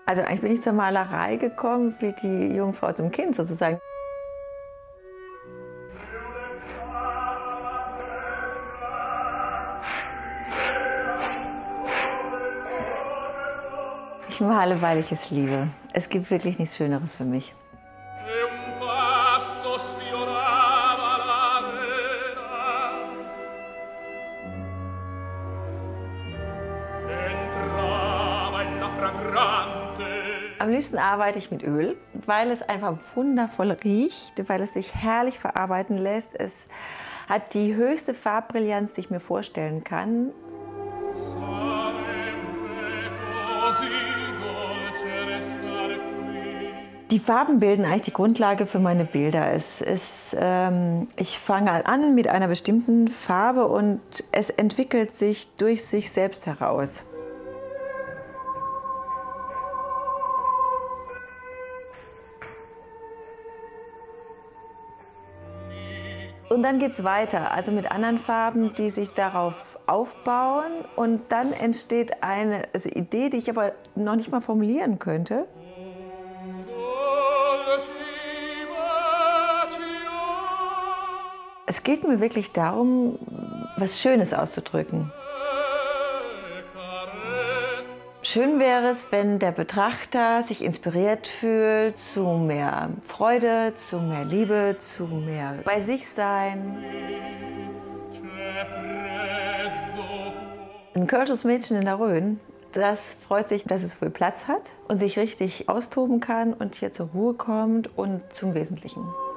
Also eigentlich bin ich zur Malerei gekommen wie die Jungfrau zum Kind sozusagen. Ich male, weil ich es liebe. Es gibt wirklich nichts Schöneres für mich. Am liebsten arbeite ich mit Öl, weil es einfach wundervoll riecht, weil es sich herrlich verarbeiten lässt. Es hat die höchste Farbbrillanz, die ich mir vorstellen kann. Die Farben bilden eigentlich die Grundlage für meine Bilder. Ich fange an mit einer bestimmten Farbe und es entwickelt sich durch sich selbst heraus. Und dann geht es weiter, also mit anderen Farben, die sich darauf aufbauen. Und dann entsteht eine Idee, die ich aber noch nicht mal formulieren könnte. Es geht mir wirklich darum, was Schönes auszudrücken. Schön wäre es, wenn der Betrachter sich inspiriert fühlt zu mehr Freude, zu mehr Liebe, zu mehr bei sich sein. Ein kölsches Mädchen in der Rhön, das freut sich, dass es so viel Platz hat und sich richtig austoben kann und hier zur Ruhe kommt und zum Wesentlichen.